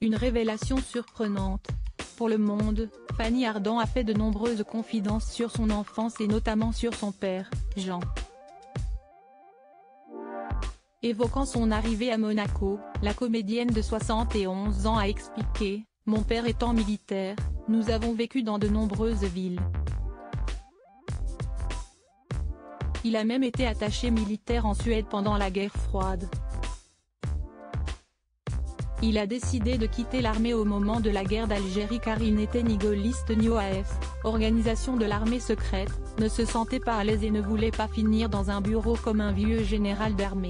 Une révélation surprenante. Pour Le Monde, Fanny Ardant a fait de nombreuses confidences sur son enfance et notamment sur son père, Jean. Évoquant son arrivée à Monaco, la comédienne de 71 ans a expliqué : « Mon père étant militaire, nous avons vécu dans de nombreuses villes. Il a même été attaché militaire en Suède pendant la guerre froide. Il a décidé de quitter l'armée au moment de la guerre d'Algérie car il n'était ni gaulliste ni OAS, organisation de l'armée secrète, ne se sentait pas à l'aise et ne voulait pas finir dans un bureau comme un vieux général d'armée.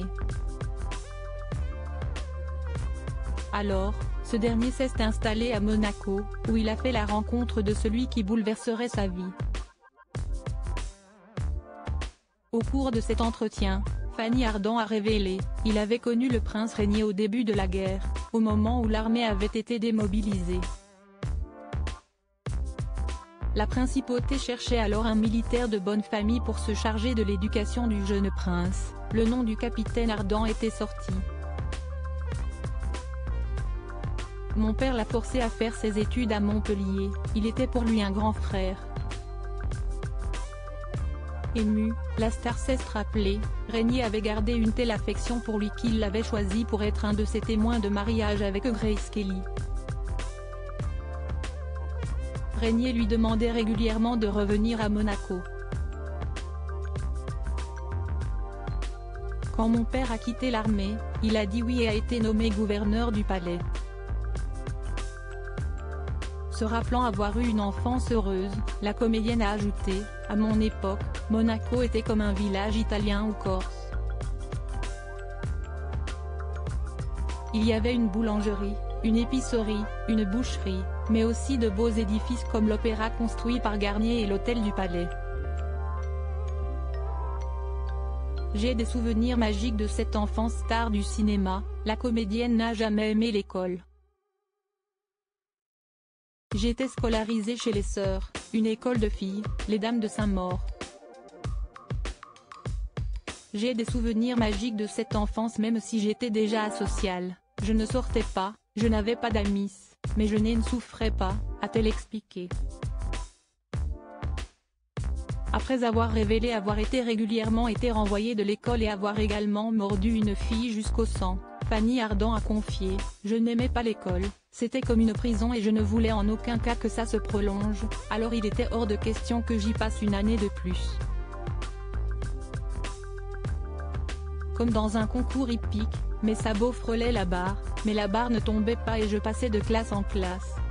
Alors, ce dernier s'est installé à Monaco, où il a fait la rencontre de celui qui bouleverserait sa vie. Au cours de cet entretien, Fanny Ardant a révélé, il avait connu le prince régnier au début de la guerre, au moment où l'armée avait été démobilisée. La principauté cherchait alors un militaire de bonne famille pour se charger de l'éducation du jeune prince. Le nom du capitaine Ardant était sorti. Mon père l'a forcé à faire ses études à Montpellier, il était pour lui un grand frère. Ému, la star s'est rappelée, Régnier avait gardé une telle affection pour lui qu'il l'avait choisi pour être un de ses témoins de mariage avec Grace Kelly. Régnier lui demandait régulièrement de revenir à Monaco. Quand mon père a quitté l'armée, il a dit oui et a été nommé gouverneur du palais. Se rappelant avoir eu une enfance heureuse, la comédienne a ajouté, à mon époque, Monaco était comme un village italien ou corse. Il y avait une boulangerie, une épicerie, une boucherie, mais aussi de beaux édifices comme l'opéra construit par Garnier et l'hôtel du Palais. J'ai des souvenirs magiques de cette enfance star du cinéma, la comédienne n'a jamais aimé l'école. J'étais scolarisée chez les Sœurs, une école de filles, les Dames de Saint-Maur. J'ai des souvenirs magiques de cette enfance même si j'étais déjà asociale, je ne sortais pas, je n'avais pas d'amis, mais je ne souffrais pas, a-t-elle expliqué. Après avoir révélé avoir été régulièrement renvoyée de l'école et avoir également mordu une fille jusqu'au sang, Fanny Ardant a confié, je n'aimais pas l'école, c'était comme une prison et je ne voulais en aucun cas que ça se prolonge, alors il était hors de question que j'y passe une année de plus. Comme dans un concours hippique, mes sabots frôlaient la barre, mais la barre ne tombait pas et je passais de classe en classe.